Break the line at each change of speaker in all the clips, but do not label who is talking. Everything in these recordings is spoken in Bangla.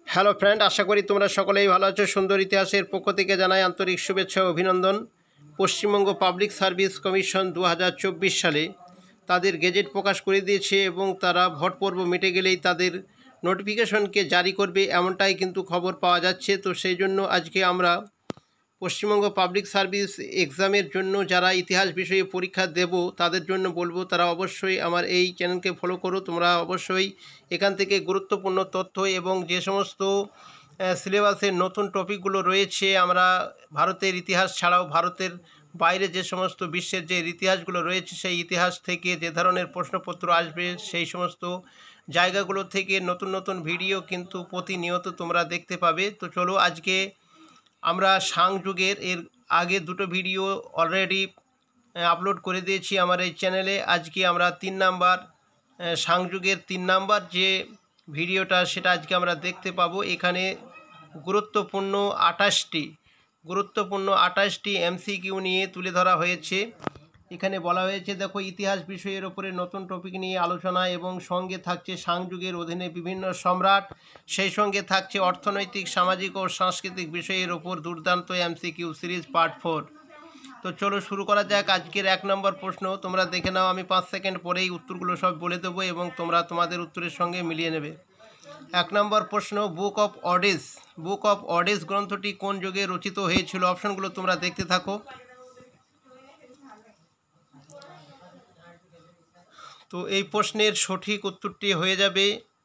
হ্যালো ফ্রেন্ড, আশা করি তোমরা সকলেই ভালো আছো। সুন্দর ইতিহাসের পক্ষ থেকে জানাই আন্তরিক শুভেচ্ছা ও অভিনন্দন। পশ্চিমবঙ্গ পাবলিক সার্ভিস কমিশন 2024 সালে তাদের গেজেট প্রকাশ করে দিয়েছে এবং তারা ভোট পর্ব মিটে গেলেই তাদের নোটিফিকেশনকে জারি করবে, এমনটাই কিন্তু খবর পাওয়া যাচ্ছে। তো সেই জন্য আজকে আমরা পশ্চিমবঙ্গ পাবলিক সার্ভিস এক্সামের জন্য যারা ইতিহাস বিষয়ে পরীক্ষা দেব তাদের জন্য বলবো তারা অবশ্যই আমার এই চ্যানেলকে ফলো করো। তোমরা অবশ্যই এখান থেকে গুরুত্বপূর্ণ তথ্য এবং যে সমস্ত সিলেবাসের নতুন টপিকগুলো রয়েছে, আমরা ভারতের ইতিহাস ছাড়াও ভারতের বাইরে যে সমস্ত বিশ্বের যে ইতিহাসগুলো রয়েছে সেই ইতিহাস থেকে যে ধরনের প্রশ্নপত্র আসবে সেই সমস্ত জায়গাগুলো থেকে নতুন নতুন ভিডিও কিন্তু প্রতিনিয়ত তোমরা দেখতে পাবে। তো চলো, আজকে আমরা সাং যুগের এর আগে দুটো ভিডিও অলরেডি আপলোড করে দিয়েছি আমার এই চ্যানেলে। আজকে আমরা 3 নাম্বার সাং যুগের 3 নাম্বার যে ভিডিওটা সেটা আজকে আমরা দেখতে পাবো। এখানে গুরুত্বপূর্ণ 28টি এমসিকিউ নিয়ে তুলে ধরা হয়েছে। এখানে বলা হয়েছে, দেখো, ইতিহাস বিষয়ের ওপরে নতুন টপিক নিয়ে আলোচনা এবং সঙ্গে থাকছে সাং যুগের অধীনে বিভিন্ন সম্রাট, সেই সঙ্গে থাকছে অর্থনৈতিক, সামাজিক ও সাংস্কৃতিক বিষয়ের ওপর দুর্দান্ত এমসিকিউ সিরিজ পার্ট 4। তো চলো শুরু করা যাক। আজকের 1 নম্বর প্রশ্ন তোমরা দেখে নাও, আমি 5 সেকেন্ড পরেই উত্তরগুলো সব বলে দেবো এবং তোমরা তোমাদের উত্তরের সঙ্গে মিলিয়ে নেবে। 1 নম্বর প্রশ্ন, বুক অফ অডিস গ্রন্থটি কোন যুগে রচিত হয়েছিল? অপশনগুলো তোমরা দেখতে থাকো। তো এই প্রশ্নের সঠিক উত্তরটি হয়ে যাবে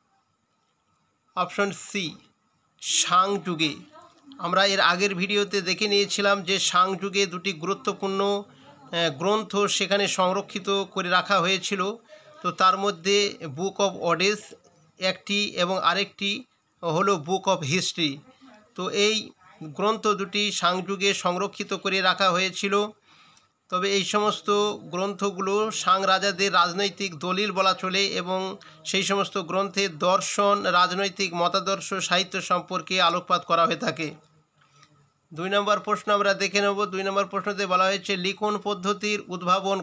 অপশন সি, সাং যুগে। আমরা এর আগের ভিডিওতে দেখে নিয়েছিলাম যে সাং যুগে দুটি গুরুত্বপূর্ণ গ্রন্থ সেখানে সংরক্ষিত করে রাখা হয়েছিল। তো তার মধ্যে বুক অফ অডিস একটি এবং আরেকটি হলো বুক অফ হিস্ট্রি। তো এই গ্রন্থ দুটি সাং যুগে সংরক্ষিত করে রাখা হয়েছিল। তবে এই সমস্ত গ্রন্থগুলো সাং রাজাদের রাজনৈতিক দলিল বলা চলে এবং সেই সমস্ত গ্রন্থে দর্শন, রাজনৈতিক মতাদর্শ, সাহিত্য সম্পর্কে আলোকপাত করা হয়ে থাকে। 2 নম্বর প্রশ্ন আমরা দেখে নেব। 2 নম্বর প্রশ্নতে বলা হয়েছে লিখন পদ্ধতির উদ্ভাবন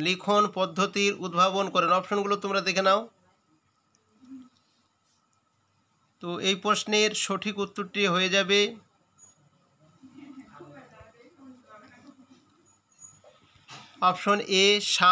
করেন। অপশনগুলো তোমরা দেখে নাও। তো এই প্রশ্নের সঠিক উত্তরটি হয়ে যাবে অপশন এ,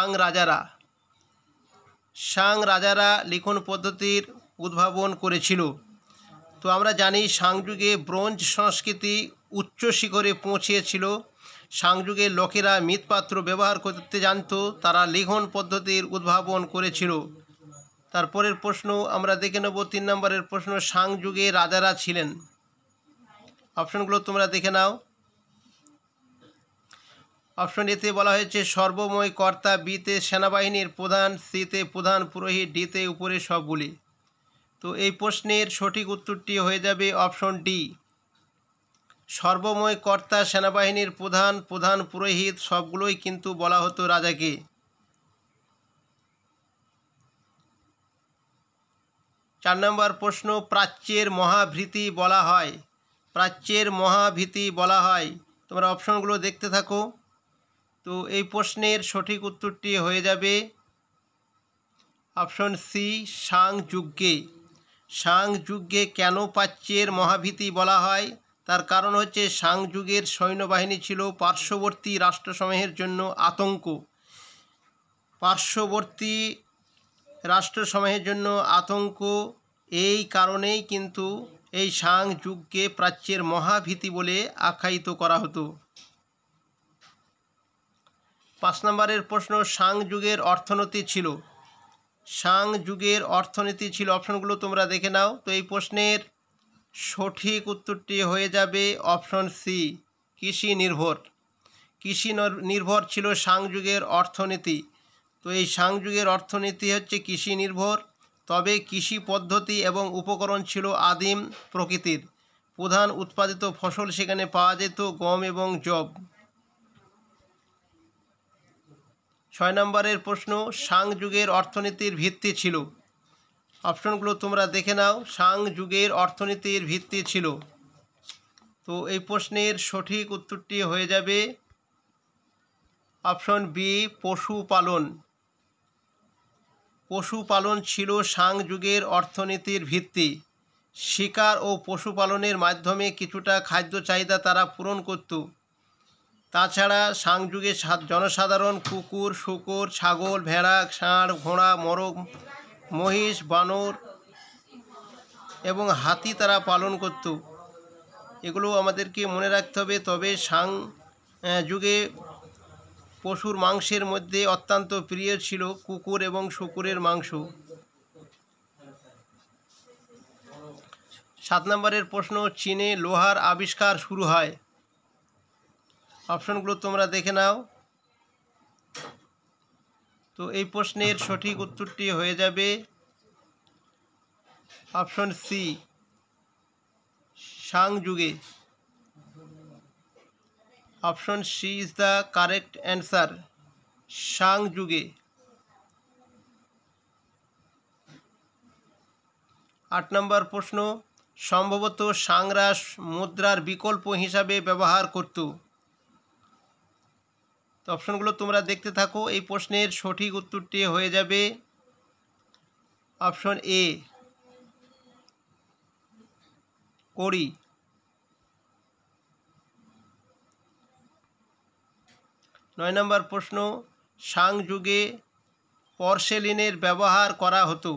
সাং রাজারা লিখন পদ্ধতির উদ্ভাবন করেছিল। তো আমরা জানি সাং যুগে ব্রোঞ্জ সংস্কৃতি উচ্চ শিখরে পৌঁছেছিল। সাং যুগের লোকেরা মৃৎপাত্র ব্যবহার করতে জানত, তারা লিখন পদ্ধতির উদ্ভাবন করেছিল। তারপরের প্রশ্ন আমরা দেখে নেব 3 নম্বরের প্রশ্ন, সাং যুগে রাজারা ছিলেন। অপশনগুলো তোমরা দেখে নাও। অপশন এতে বলা হয়েছে সর্বময় কর্তা, বিতে সেনাবাহিনীর প্রধান, সিতে প্রধান পুরোহিত, ডিতে উপরে সবগুলি। তো এই প্রশ্নের সঠিক উত্তরটি হয়ে যাবে অপশন ডি, সর্বময় কর্তা, সেনাবাহিনীর প্রধান, প্রধান পুরোহিত সবগুলোই কিন্তু বলা হতো রাজাকে। 4 নম্বর প্রশ্ন, প্রাচ্যের মহাভীতি বলা হয়। তোমরা অপশনগুলো দেখতে থাকো। তো এই প্রশ্নের সঠিক উত্তরটি হয়ে যাবে অপশন সি, সাং যুগে কেন প্রাচ্যের মহাভীতি বলা হয়? তার কারণ হচ্ছে সাং যুগের সৈন্যবাহিনী ছিল পার্শ্ববর্তী রাষ্ট্রসমূহের জন্য আতঙ্ক। এই কারণেই কিন্তু এই সাং যুগকে প্রাচ্যের মহাভীতি বলে আখ্যায়িত করা হতো। 5 নম্বরের প্রশ্ন, সাং যুগের অর্থনীতি ছিল। অপশনগুলো তোমরা দেখে নাও। তো এই প্রশ্নের সঠিক উত্তরটি হয়ে যাবে অপশন সি, কৃষি নির্ভর ছিল সাং যুগের অর্থনীতি। তো এই সাং যুগের অর্থনীতি হচ্ছে কৃষি নির্ভর। তবে কৃষি পদ্ধতি এবং উপকরণ ছিল আদিম প্রকৃতির। প্রধান উৎপাদিত ফসল সেখানে পাওয়া যেত গম এবং যব। 6 নম্বরের প্রশ্ন, সাং যুগের অর্থনীতির ভিত্তি ছিল। অপশনগুলো তোমরা দেখে নাও। সাং যুগের অর্থনীতির ভিত্তি ছিল। তো এই প্রশ্নের সঠিক উত্তরটি হয়ে যাবে অপশন বি, পশুপালন ছিল সাং যুগের অর্থনীতির ভিত্তি। শিকার ও পশুপালনের মাধ্যমে কিছুটা খাদ্য চাহিদা তারা পূরণ করত। তাছাড়া সাংযুগে জনসাধারণ কুকুর, শূকর, ছাগল, ভেড়া, ষাঁড়, ঘোড়া, মোরগ, মহিষ, বানর এবং হাতি তারা পালন করত। এগুলো আমাদেরকে মনে রাখতে হবে। তবে যুগে পশুর মাংসের মধ্যে অত্যন্ত প্রিয় ছিল কুকুর এবং শূকরের মাংস। 7 নম্বরের প্রশ্ন, চীনে লোহার আবিষ্কার শুরু হয়। অপশনগুলো তোমরা দেখে নাও। তো এই প্রশ্নের সঠিক উত্তরটি হয়ে যাবে অপশন সি, শাং যুগে। Option C is the correct answer, Shang যুগে। 8 নম্বর প্রশ্ন, সম্ভবত সাংরা মুদ্রার বিকল্প হিসাবে ব্যবহার করত। তো অপশনগুলো তোমরা দেখতে থাকো। এই প্রশ্নের সঠিক উত্তরটি হয়ে যাবে অপশন এ, কড়ি। 9 নম্বর প্রশ্ন, শাং যুগে পর্সেলিনের ব্যবহার করা হতো।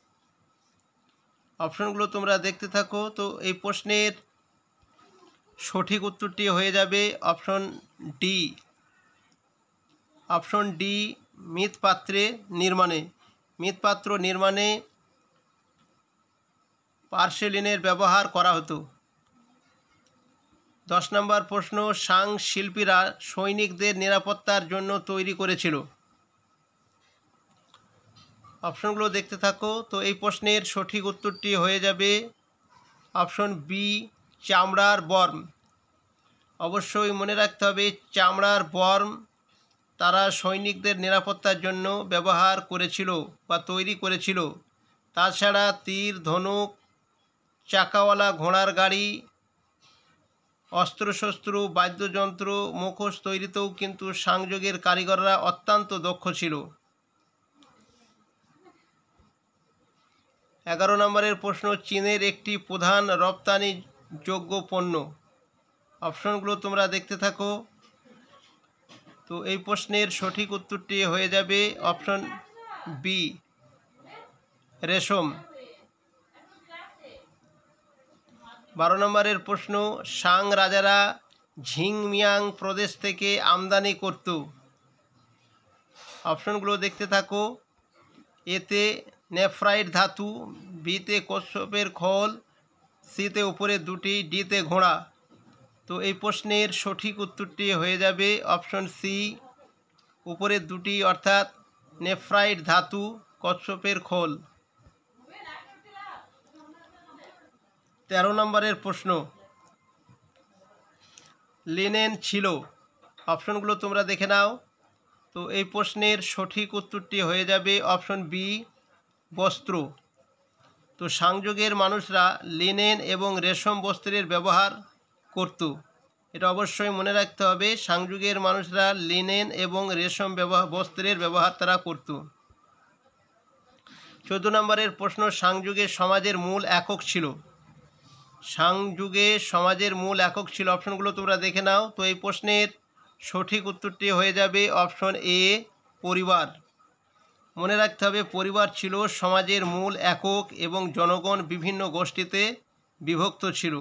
অপশনগুলো তোমরা দেখতে থাকো। তো এই প্রশ্নের সঠিক উত্তরটি হয়ে যাবে অপশন ডি। অপশন ডি, মৃৎপাত্রে নির্মাণে। মৃৎপাত্র নির্মাণে পর্সেলিনের ব্যবহার করা হতো। 10 নম্বর প্রশ্ন, শাং শিল্পীরা সৈনিকদের নিরাপত্তার জন্য তৈরি করেছিল। অপশনগুলো দেখতে থাকো। তো এই প্রশ্নের সঠিক উত্তরটি হয়ে যাবে অপশন বি, চামড়ার বর্ম। অবশ্যই মনে রাখতে হবে, চামড়ার বর্ম তারা সৈনিকদের নিরাপত্তার জন্য ব্যবহার করেছিল বা তৈরি করেছিল। তাছাড়া তীর, ধনুক, চাকাওয়ালা ঘোড়ার গাড়ি, অস্ত্রশস্ত্র, বাদ্যযন্ত্র, মুখোশ তৈরিতেও কিন্তু সাংযুগের কারিগররা অত্যন্ত দক্ষ ছিল। 11 নম্বরের প্রশ্ন, চীনের একটি প্রধান রপ্তানিযোগ্য পণ্য। অপশনগুলো তোমরা দেখতে থাকো। তো এই প্রশ্নের সঠিক উত্তরটি হয়ে যাবে অপশন বি, রেশম। 12 নম্বরের প্রশ্ন, শাং রাজারা ঝিংমিয়াং প্রদেশ থেকে আমদানি করত। অপশনগুলো দেখতে থাকো। এতে নেফ্রাইট ধাতু, বিতে কচ্ছপের খোল, সিতে উপরে দুটি, ডিতে ঘোড়া। তো এই প্রশ্নের সঠিক উত্তরটি হয়ে যাবে অপশন সি, উপরের দুটি, অর্থাৎ নেফ্রাইট ধাতু, কচ্ছপের খোল। 13 নম্বরের প্রশ্ন, লিনেন ছিল। অপশনগুলো তোমরা দেখে নাও। তো এই প্রশ্নের সঠিক উত্তরটি হয়ে যাবে অপশন বি, বস্ত্র। তো সাংযুগের মানুষরা লিনেন এবং রেশম বস্ত্রের ব্যবহার করত। এটা অবশ্যই মনে রাখতে হবে, সাংযুগের মানুষরা লিনেন এবং রেশম বস্ত্রের ব্যবহার তারা করত। 14 নম্বরের প্রশ্ন, সাংযুগের সমাজের মূল একক ছিল। সাংযুগে সমাজের মূল একক ছিল। অপশনগুলো তোমরা দেখে নাও। তো এই প্রশ্নের সঠিক উত্তরটি হয়ে যাবে অপশন এ, পরিবার। মনে রাখতে হবে, পরিবার ছিল সমাজের মূল একক এবং জনগণ বিভিন্ন গোষ্ঠীতে বিভক্ত ছিল।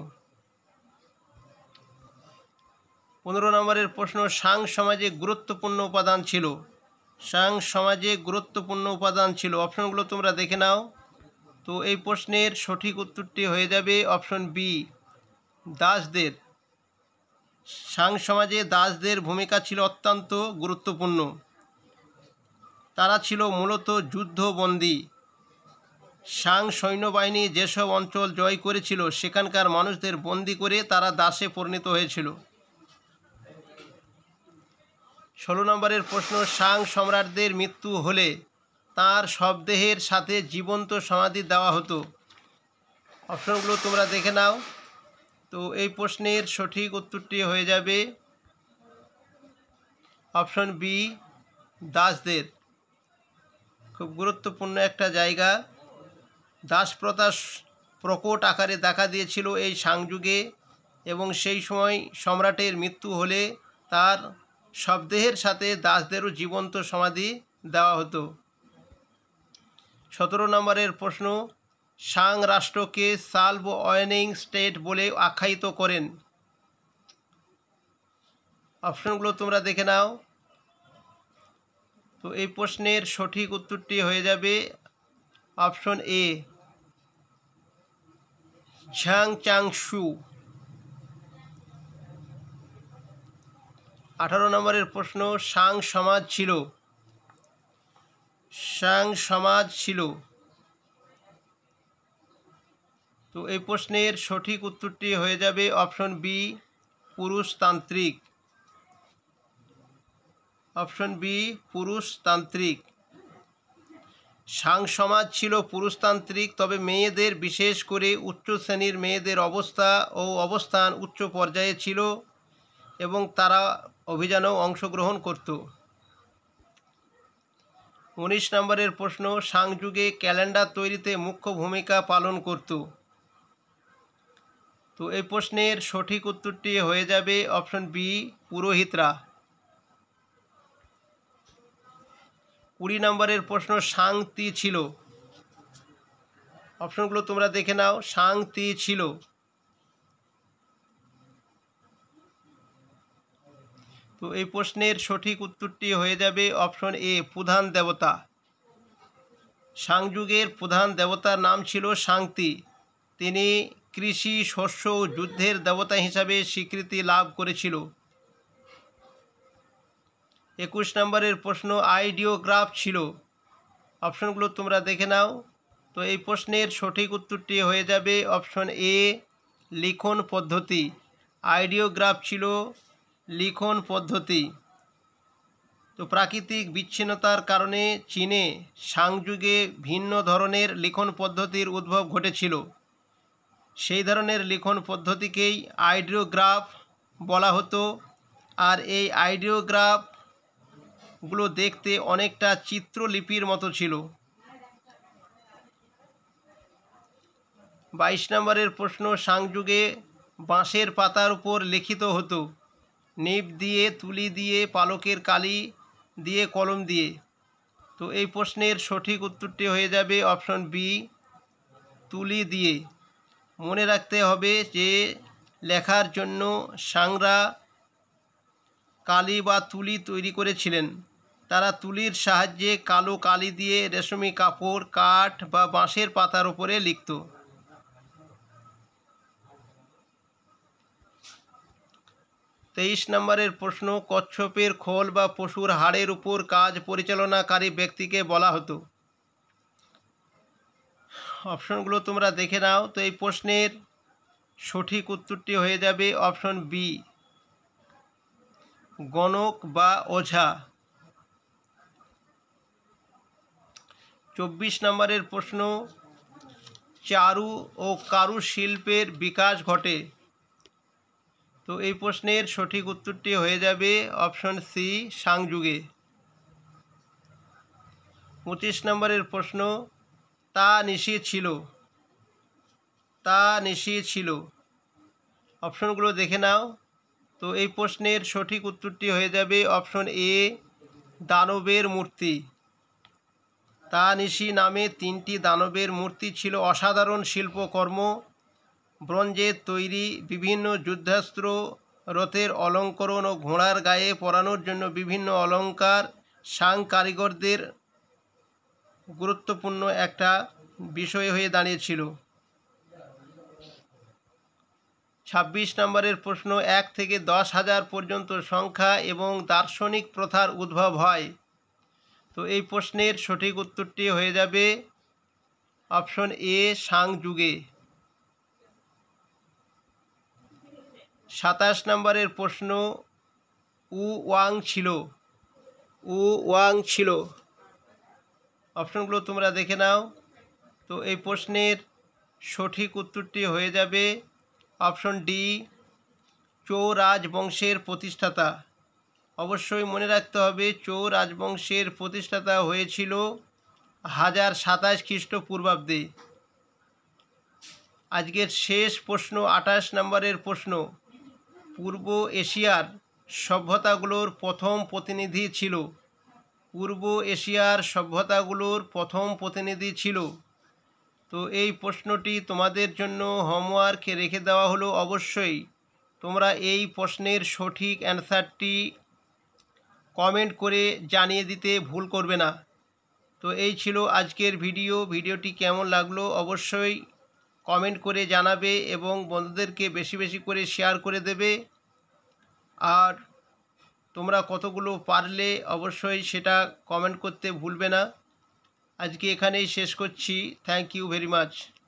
15 নম্বরের প্রশ্ন, শাং সমাজে গুরুত্বপূর্ণ উপাদান ছিল। শাং সমাজে গুরুত্বপূর্ণ উপাদান ছিল। অপশনগুলো তোমরা দেখে নাও। তো এই প্রশ্নের সঠিক উত্তরটি হয়ে যাবে অপশন বি, দাসদের। শাং সমাজে দাসদের ভূমিকা ছিল অত্যন্ত গুরুত্বপূর্ণ। তারা ছিল মূলত যুদ্ধবন্দী। শাং সৈন্যবাহিনী যেসব অঞ্চল জয় করেছিল সেখানকার মানুষদের বন্দী করে তারা দাসে পরিণত হয়েছিল। 16 নম্বরের প্রশ্ন, শাং সম্রাটদের মৃত্যু হলে তার শবদেহের সাথে জীবন্ত সমাধি দেওয়া হতো। অপশনগুলো তোমরা দেখে নাও। তো এই প্রশ্নের সঠিক উত্তরটি হয়ে যাবে অপশন বি, দাসদের। খুব গুরুত্বপূর্ণ একটা জায়গা। দাস প্রথা প্রকট আকারে দেখা দিয়েছিল এই সাংযুগে, এবং সেই সময় সম্রাটের মৃত্যু হলে তার শবদেহের সাথে দাসদেরও জীবন্ত সমাধি দেওয়া হতো। 17 নম্বরের প্রশ্ন, সাং রাষ্ট্রকে সালভ ওয়েনিং স্টেট বলে আখ্যায়িত করেন। অপশনগুলো তোমরা দেখে নাও। তো এই প্রশ্নের সঠিক উত্তরটি হয়ে যাবে অপশন এ, ঝাং চাংশু। 18 নম্বরের প্রশ্ন, সাং সমাজ ছিল। সাং সমাজ ছিল। তো এই প্রশ্নের সঠিক উত্তরটি হয়ে যাবে অপশন বি, পুরুষতান্ত্রিক। অপশন বি, পুরুষতান্ত্রিক। সাং সমাজ ছিল পুরুষতান্ত্রিক, তবে মেয়েদের, বিশেষ করে উচ্চ শ্রেণীর মেয়েদের অবস্থান উচ্চ পর্যায়ে ছিল এবং তারা অভিযানেও অংশগ্রহণ করত। 19 নম্বরের প্রশ্ন, সাং যুগে ক্যালেন্ডার তৈরিতে মুখ্য ভূমিকা পালন করত। তো এই প্রশ্নের সঠিক উত্তরটি হয়ে যাবে অপশন বি, পুরোহিতরা। 20 নম্বরের প্রশ্ন, সাং তি ছিল। অপশনগুলো তোমরা দেখে নাও। সাং তি ছিল। তো এই প্রশ্নের সঠিক উত্তরটি হয়ে যাবে অপশন এ, প্রধান দেবতা। সাং যুগের প্রধান দেবতার নাম ছিল শাংতি। তিনি কৃষি, শস্য ও যুদ্ধের দেবতা হিসাবে স্বীকৃতি লাভ করেছিল। 21 নম্বরের প্রশ্ন, আইডিওগ্রাফ ছিল। অপশনগুলো তোমরা দেখে নাও। তো এই প্রশ্নের সঠিক উত্তরটি হয়ে যাবে অপশন এ, লিখন পদ্ধতি। আইডিওগ্রাফ ছিল লিখন পদ্ধতি। তো প্রাকৃতিক বিচ্ছিন্নতার কারণে চীনে সাং যুগে ভিন্ন ধরনের লিখন পদ্ধতির উদ্ভব ঘটেছিল। সেই ধরনের লিখন পদ্ধতিকেই আইডিওগ্রাফ বলা হতো। আর এই আইডিওগ্রাফগুলো দেখতে অনেকটা চিত্রলিপির মতো ছিল। 22 নম্বরের প্রশ্ন, সাং যুগে বাঁশের পাতার উপর লিখিত হতো। নিব দিয়ে, তুলি দিয়ে, পালকের কালি দিয়ে, কলম দিয়ে। তো এই প্রশ্নের সঠিক উত্তরটি হয়ে যাবে অপশন বি, তুলি দিয়ে। মনে রাখতে হবে যে লেখার জন্য সাংরা কালি বা তুলি তৈরি করেছিলেন। তারা তুলির সাহায্যে কালো কালি দিয়ে রেশমি কাপড়, কাঠ বা বাঁশের পাতার উপরে লিখত। 23 নম্বরের প্রশ্ন, কচ্ছপের খোল বা পশুর হাড়ের উপর কাজ পরিচালনাকারী ব্যক্তিকে বলা হতো। অপশনগুলো তোমরা দেখে নাও। তো এই প্রশ্নের সঠিক উত্তরটি হয়ে যাবে অপশন বি, গণক বা ওঝা। 24 নম্বরের প্রশ্ন, চারু ও কারুশিল্পের বিকাশ ঘটে। তো এই প্রশ্নের সঠিক উত্তরটি হয়ে যাবে অপশন সি, সাং যুগে। 25 নম্বরের প্রশ্ন, তা নিশি ছিল। তা নিশি ছিল। অপশনগুলো দেখে নাও। তো এই প্রশ্নের সঠিক উত্তরটি হয়ে যাবে অপশন এ, দানবের মূর্তি। তা নিশি নামে 3টি দানবের মূর্তি ছিল। অসাধারণ শিল্পকর্ম, ব্রোঞ্জের তৈরি, বিভিন্ন যুদ্ধাস্ত্র, রথের অলঙ্করণ ও ঘোড়ার গায়ে পরানোর জন্য বিভিন্ন অলঙ্কার সাং কারিগরদের গুরুত্বপূর্ণ একটা বিষয় হয়ে দাঁড়িয়েছিল। 26 নম্বরের প্রশ্ন, 1 থেকে 10,000 পর্যন্ত সংখ্যা এবং দার্শনিক প্রথার উদ্ভব হয়। তো এই প্রশ্নের সঠিক উত্তরটি হয়ে যাবে অপশন এ, সাং যুগে। 27 নম্বরের প্রশ্ন, উ ওয়াং ছিল। উ ওয়াং ছিল। অপশনগুলো তোমরা দেখে নাও। তো এই প্রশ্নের সঠিক উত্তরটি হয়ে যাবে অপশন ডি, চৌ রাজবংশের প্রতিষ্ঠাতা। অবশ্যই মনে রাখতে হবে চৌ রাজবংশের প্রতিষ্ঠাতা হয়েছিল 1027 খ্রিস্টপূর্বাব্দে। আজকের শেষ প্রশ্ন 28 নম্বরের প্রশ্ন। পূর্ব এশিয়ার সভ্যতাগুলোর প্রথম প্রতিনিধি ছিল। পূর্ব এশিয়ার সভ্যতাগুলোর প্রথম প্রতিনিধি ছিল। তো এই প্রশ্নটি তোমাদের জন্য হোমওয়ার্কে রেখে দেওয়া হলো। অবশ্যই তোমরা এই প্রশ্নের সঠিক অ্যান্সারটি কমেন্ট করে জানিয়ে দিতে ভুল করবে না। তো এই ছিল আজকের ভিডিওটি কেমন লাগলো অবশ্যই কমেন্ট করে জানাবে এবং বন্ধুদেরকে বেশি বেশি করে শেয়ার করে দেবে। আর তোমরা কতগুলো পারলে অবশ্যই সেটা কমেন্ট করতে ভুলবে না। আজকে এখানেই শেষ করছি। Thank you very much.